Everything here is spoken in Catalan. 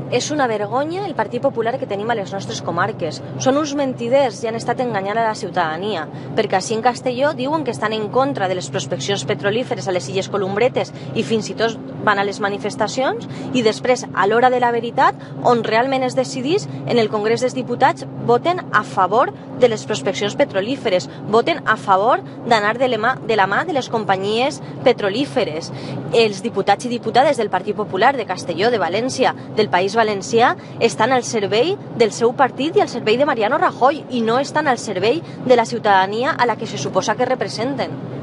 És una vergonya el Partit Popular que tenim a les nostres comarques. Són uns mentiders i han estat enganyant a la ciutadania, perquè així en Castelló diuen que estan en contra de les prospeccions petrolíferes a les Illes Columbretes i fins i tot van a les manifestacions, i després, a l'hora de la veritat, on realment es decidís, en el Congrés dels Diputats voten a favor de les prospeccions petrolíferes, voten a favor d'anar de la mà de les companyies petrolíferes. Els diputats i diputades del Partit Popular de Castelló, de València, del País Valencià, estan al servei del seu partit i al servei de Mariano Rajoy i no estan al servei de la ciutadania a la que se suposa que representen.